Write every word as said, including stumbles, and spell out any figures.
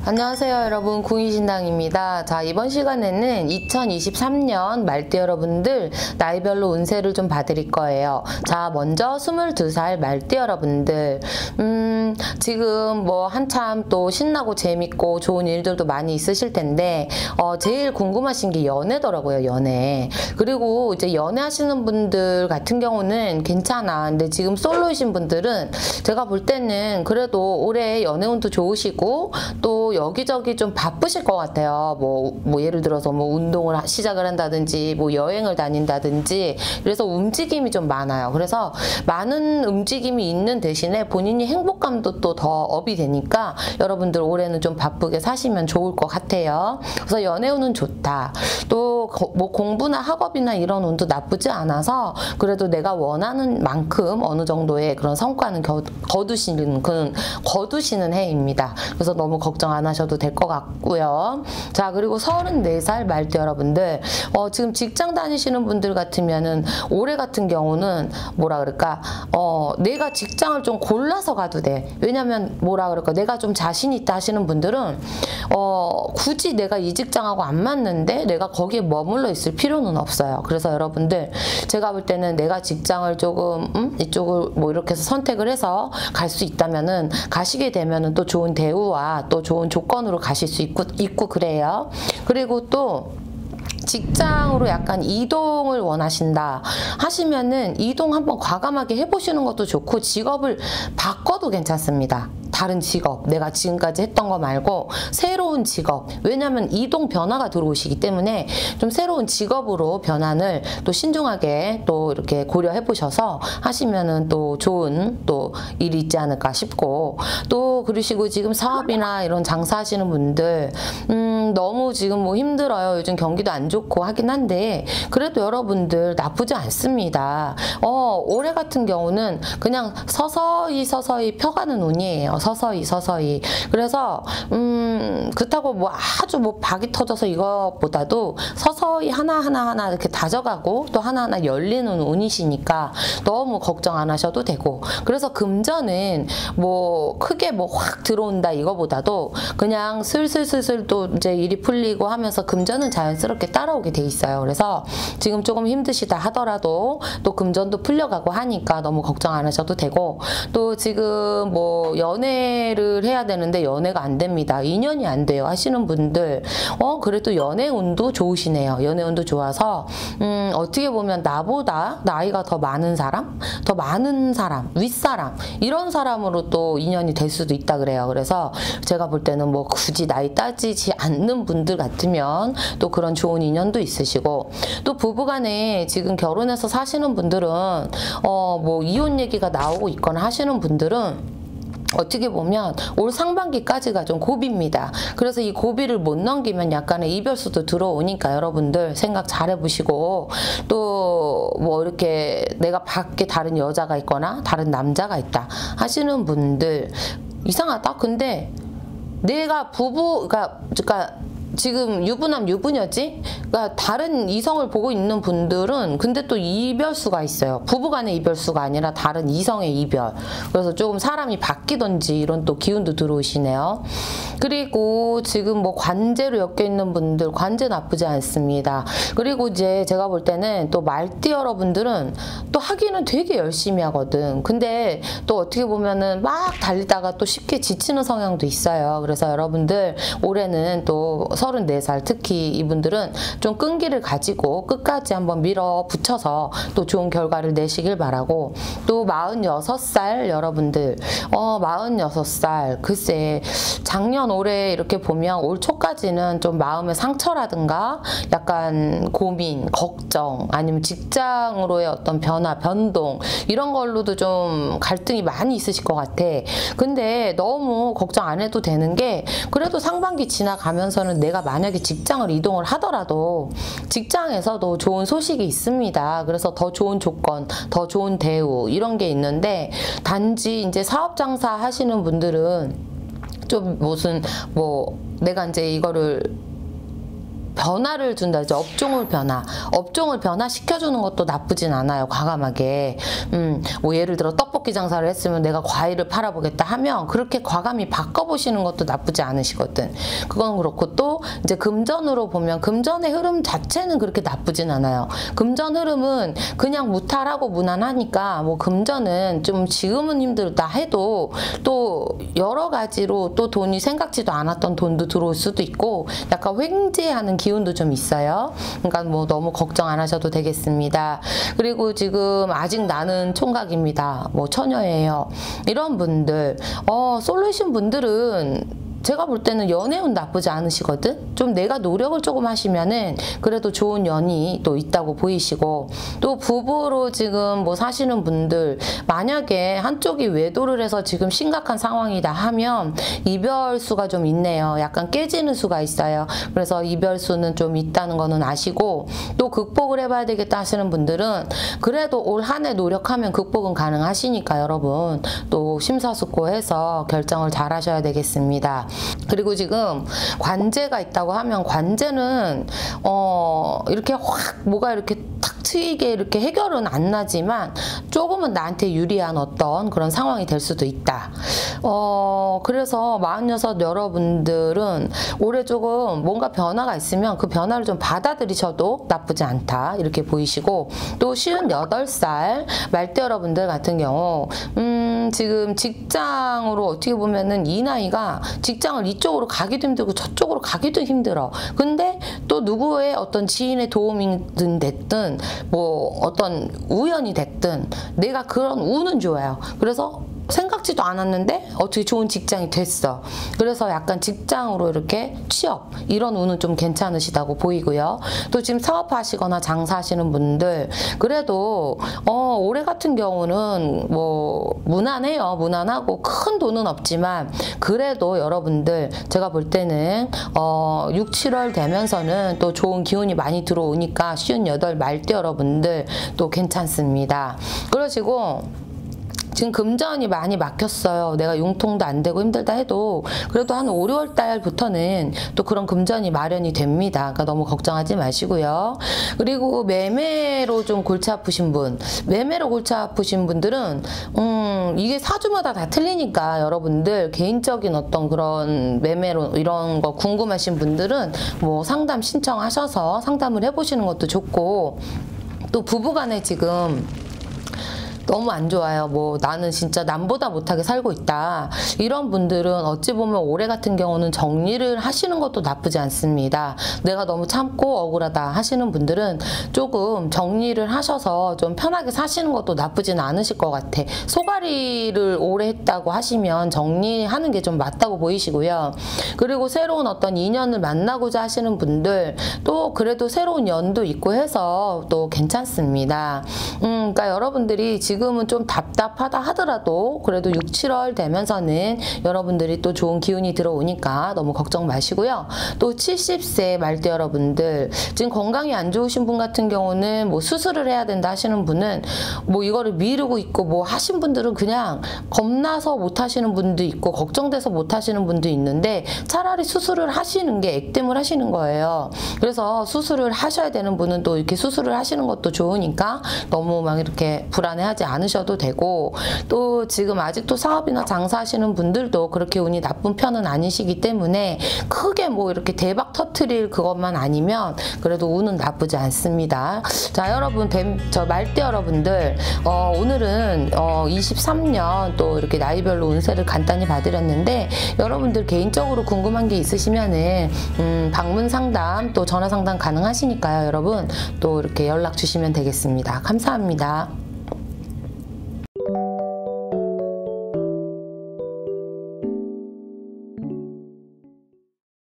안녕하세요 여러분, 궁이신당입니다. 자, 이번 시간에는 이천이십삼 년 말띠 여러분들 나이별로 운세를 좀 봐드릴 거예요. 자, 먼저 스물두 살 말띠 여러분들, 음 지금 뭐 한참 또 신나고 재밌고 좋은 일들도 많이 있으실 텐데 어, 제일 궁금하신 게 연애더라고요. 연애. 그리고 이제 연애하시는 분들 같은 경우는 괜찮아. 근데 지금 솔로이신 분들은 제가 볼 때는 그래도 올해 연애운도 좋으시고 또 여기저기 좀 바쁘실 것 같아요. 뭐, 뭐 예를 들어서 뭐 운동을 시작을 한다든지 뭐 여행을 다닌다든지, 그래서 움직임이 좀 많아요. 그래서 많은 움직임이 있는 대신에 본인이 행복감도 또 더 업이 되니까 여러분들 올해는 좀 바쁘게 사시면 좋을 것 같아요. 그래서 연애운은 좋다. 또 뭐 공부나 학업이나 이런 운도 나쁘지 않아서 그래도 내가 원하는 만큼 어느 정도의 그런 성과는 겨, 거두시는 그 거두시는 해입니다. 그래서 너무 걱정 안 하셔도 될 것 같고요. 자, 그리고 서른네 살 말띠 여러분들, 어, 지금 직장 다니시는 분들 같으면은 올해 같은 경우는 뭐라 그럴까, 어, 내가 직장을 좀 골라서 가도 돼. 왜냐면 뭐라 그럴까, 내가 좀 자신 있다 하시는 분들은 어, 굳이 내가 이 직장하고 안 맞는데 내가 거기에 머물러 있을 필요는 없어요. 그래서 여러분들, 제가 볼 때는 내가 직장을 조금 음? 이쪽을 뭐 이렇게 해서 선택을 해서 갈 수 있다면은 가시게 되면은 또 좋은 대우와 또 좋은 조건으로 가실 수 있고, 있고 그래요. 그리고 또 직장으로 약간 이동을 원하신다 하시면은 이동 한번 과감하게 해보시는 것도 좋고, 직업을 바꿔도 괜찮습니다. 다른 직업, 내가 지금까지 했던 거 말고 새로운 직업. 왜냐하면 이동 변화가 들어오시기 때문에 좀 새로운 직업으로 변환을 또 신중하게 또 이렇게 고려해 보셔서 하시면은 또 좋은 또 일이 있지 않을까 싶고, 또 그러시고 지금 사업이나 이런 장사하시는 분들, 음 너무 지금 뭐 힘들어요. 요즘 경기도 안 좋고 하긴 한데 그래도 여러분들 나쁘지 않습니다. 어 올해 같은 경우는 그냥 서서히 서서히 펴가는 운이에요. 서서히 서서히. 그래서 음 그렇다고 뭐 아주 뭐 박이 터져서 이것보다도 서서히 하나하나 하나 이렇게 다져가고 또 하나하나 열리는 운이시니까 너무 걱정 안 하셔도 되고, 그래서 금전은 뭐 크게 뭐 확 들어온다 이거보다도 그냥 슬슬슬슬 또 이제 일이 풀리고 하면서 금전은 자연스럽게 따라오게 돼 있어요. 그래서 지금 조금 힘드시다 하더라도 또 금전도 풀려가고 하니까 너무 걱정 안 하셔도 되고, 또 지금 뭐 연애를 해야 되는데 연애가 안 됩니다. 인연이 안 돼요 하시는 분들, 어 그래도 연애운도 좋으시네요. 연애운도 좋아서 음 어떻게 보면 나보다 나이가 더 많은 사람, 더 많은 사람, 윗사람, 이런 사람으로 또 인연이 될 수도 있다 그래요. 그래서 제가 볼 때는 뭐 굳이 나이 따지지 않는 분들 같으면 또 그런 좋은 인연도 있으시고, 또 부부간에 지금 결혼해서 사시는 분들은 어 뭐 이혼 얘기가 나오고 있거나 하시는 분들은 어떻게 보면 올 상반기까지가 좀 고비입니다. 그래서 이 고비를 못 넘기면 약간의 이별수도 들어오니까 여러분들 생각 잘 해보시고, 또 뭐 이렇게 내가 밖에 다른 여자가 있거나 다른 남자가 있다 하시는 분들, 이상하다. 근데 내가 부부, 그러니까, 그러니까 지금 유부남 유부녀지? 그러니까 다른 이성을 보고 있는 분들은 근데 또 이별수가 있어요. 부부간의 이별수가 아니라 다른 이성의 이별. 그래서 조금 사람이 바뀌던지 이런 또 기운도 들어오시네요. 그리고 지금 뭐 관제로 엮여 있는 분들, 관제 나쁘지 않습니다. 그리고 이제 제가 볼 때는 또 말띠 여러분들은 또 하기는 되게 열심히 하거든. 근데 또 어떻게 보면은 막 달리다가 또 쉽게 지치는 성향도 있어요. 그래서 여러분들 올해는 또 서른네 살 특히 이분들은 좀 끈기를 가지고 끝까지 한번 밀어붙여서 또 좋은 결과를 내시길 바라고, 또 마흔여섯 살 여러분들, 어 마흔여섯 살 글쎄 작년 올해 이렇게 보면 올 초까지는 좀 마음의 상처라든가 약간 고민, 걱정, 아니면 직장으로의 어떤 변화, 변동, 이런 걸로도 좀 갈등이 많이 있으실 것 같아. 근데 너무 걱정 안 해도 되는 게, 그래도 상반기 지나가면서는 내가 만약에 직장을 이동을 하더라도 직장에서도 좋은 소식이 있습니다. 그래서 더 좋은 조건, 더 좋은 대우, 이런 게 있는데, 단지 이제 사업 장사 하시는 분들은 좀 무슨 뭐 내가 이제 이거를 변화를 준다. 이제 업종을 변화. 업종을 변화시켜주는 것도 나쁘진 않아요. 과감하게. 음, 뭐 예를 들어 떡볶이 장사를 했으면 내가 과일을 팔아보겠다 하면 그렇게 과감히 바꿔보시는 것도 나쁘지 않으시거든. 그건 그렇고 또 이제 금전으로 보면 금전의 흐름 자체는 그렇게 나쁘진 않아요. 금전 흐름은 그냥 무탈하고 무난하니까 뭐 금전은 좀 지금은 힘들다 해도 또 여러 가지로 또 돈이 생각지도 않았던 돈도 들어올 수도 있고 약간 횡재하는 기운도 좀 있어요. 그러니까 뭐 너무 걱정 안 하셔도 되겠습니다. 그리고 지금 아직 나는 총각입니다. 뭐 처녀예요. 이런 분들, 어, 솔로이신 분들은 제가 볼 때는 연애운 나쁘지 않으시거든? 좀 내가 노력을 조금 하시면은 그래도 좋은 연이 또 있다고 보이시고, 또 부부로 지금 뭐 사시는 분들, 만약에 한쪽이 외도를 해서 지금 심각한 상황이다 하면 이별수가 좀 있네요. 약간 깨지는 수가 있어요. 그래서 이별수는 좀 있다는 거는 아시고, 또 극복을 해봐야 되겠다 하시는 분들은 그래도 올 한 해 노력하면 극복은 가능하시니까 여러분 또 심사숙고해서 결정을 잘 하셔야 되겠습니다. 그리고 지금 관제가 있다고 하면 관제는 어 이렇게 확 뭐가 이렇게 탁 트이게 이렇게 해결은 안 나지만 조금은 나한테 유리한 어떤 그런 상황이 될 수도 있다. 어 그래서 마흔여섯 여러분들은 올해 조금 뭔가 변화가 있으면 그 변화를 좀 받아들이셔도 나쁘지 않다 이렇게 보이시고, 또 쉰여덟 살 말대 여러분들 같은 경우 음 지금 직장으로 어떻게 보면은 이 나이가 직장을 이쪽으로 가기도 힘들고 저쪽으로 가기도 힘들어. 근데 또 누구의 어떤 지인의 도움이든 됐든 뭐 어떤 우연이 됐든 내가 그런 운은 좋아요. 그래서 생각지도 않았는데 어떻게 좋은 직장이 됐어. 그래서 약간 직장으로 이렇게 취업 이런 운은 좀 괜찮으시다고 보이고요. 또 지금 사업하시거나 장사하시는 분들 그래도 어 올해 같은 경우는 뭐 무난해요. 무난하고 큰 돈은 없지만 그래도 여러분들 제가 볼 때는 어 육, 칠월 되면서는 또 좋은 기운이 많이 들어오니까 쉰여덟 말대 여러분들 또 괜찮습니다. 그러시고 지금 금전이 많이 막혔어요. 내가 융통도 안 되고 힘들다 해도 그래도 한 오, 유월 달부터는 또 그런 금전이 마련이 됩니다. 그러니까 너무 걱정하지 마시고요. 그리고 매매로 좀 골치 아프신 분, 매매로 골치 아프신 분들은 음 이게 사주마다 다 틀리니까 여러분들 개인적인 어떤 그런 매매로 이런 거 궁금하신 분들은 뭐 상담 신청하셔서 상담을 해보시는 것도 좋고, 또 부부간에 지금 너무 안 좋아요. 뭐 나는 진짜 남보다 못하게 살고 있다. 이런 분들은 어찌 보면 올해 같은 경우는 정리를 하시는 것도 나쁘지 않습니다. 내가 너무 참고 억울하다 하시는 분들은 조금 정리를 하셔서 좀 편하게 사시는 것도 나쁘진 않으실 것 같아. 소가리를 오래 했다고 하시면 정리하는 게 좀 맞다고 보이시고요. 그리고 새로운 어떤 인연을 만나고자 하시는 분들 또 그래도 새로운 연도 있고 해서 또 괜찮습니다. 음, 그러니까 여러분들이 지금 지금은 좀 답답하다 하더라도 그래도 육, 칠월 되면서는 여러분들이 또 좋은 기운이 들어오니까 너무 걱정 마시고요. 또 칠십 세 말대 여러분들 지금 건강이 안 좋으신 분 같은 경우는 뭐 수술을 해야 된다 하시는 분은 뭐 이거를 미루고 있고 뭐 하신 분들은 그냥 겁나서 못 하시는 분도 있고 걱정돼서 못 하시는 분도 있는데 차라리 수술을 하시는 게 액땜을 하시는 거예요. 그래서 수술을 하셔야 되는 분은 또 이렇게 수술을 하시는 것도 좋으니까 너무 막 이렇게 불안해하지 않으셔도 되고, 또 지금 아직도 사업이나 장사하시는 분들도 그렇게 운이 나쁜 편은 아니시기 때문에 크게 뭐 이렇게 대박 터트릴 그것만 아니면 그래도 운은 나쁘지 않습니다. 자, 여러분, 뱀, 저 말대 여러분들 어, 오늘은 어, 이십삼 년 또 이렇게 나이별로 운세를 간단히 봐드렸는데 여러분들 개인적으로 궁금한 게 있으시면은 음, 방문 상담 또 전화 상담 가능하시니까요. 여러분 또 이렇게 연락 주시면 되겠습니다. 감사합니다.